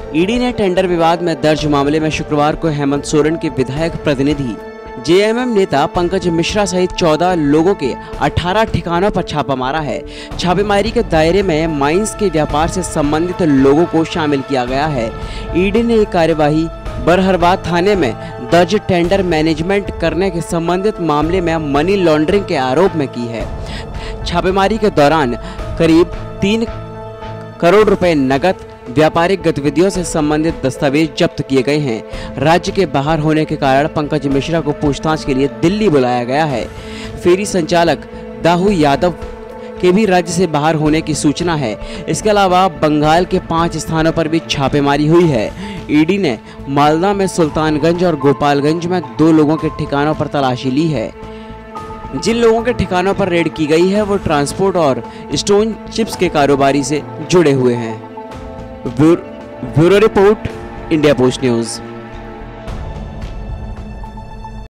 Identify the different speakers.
Speaker 1: ED ने tender विवाद में दर्ज मामले में शुक्रवार को हेमंत सोरेन के विधायक प्रतिनिधि जेएमएम नेता पंकज मिश्रा सहित 14 लोगों के 18 ठिकानों पर छापा मारा है। छापेमारी के दायरे में माइंस के व्यापार से संबंधित लोगों को शामिल किया गया है। ईडी ने ये कार्यवाही बरहरबाद थाने में दर्ज टेंडर मैनेजमेंट करने के संबंधित मामले में मनी लॉन्ड्रिंग के आरोप में की है। छापेमारी के दौरान करीब 3 करोड़ रुपए नकद व्यापारिक गतिविधियों से संबंधित दस्तावेज जब्त किए गए हैं। राज्य के बाहर होने के कारण पंकज मिश्रा को पूछताछ के लिए दिल्ली बुलाया गया है। फेरी संचालक दाहू यादव के भी राज्य से बाहर होने की सूचना है। इसके अलावा बंगाल के 5 स्थानों पर भी छापेमारी हुई है। ईडी ने मालदा में सुल्तानगंज और गोपालगंज में 2 लोगों के ठिकानों पर तलाशी ली है। जिन लोगों के ठिकानों पर रेड की गई है वो ट्रांसपोर्ट और स्टोन चिप्स के कारोबारी से जुड़े हुए हैं। Bureau report, India post news.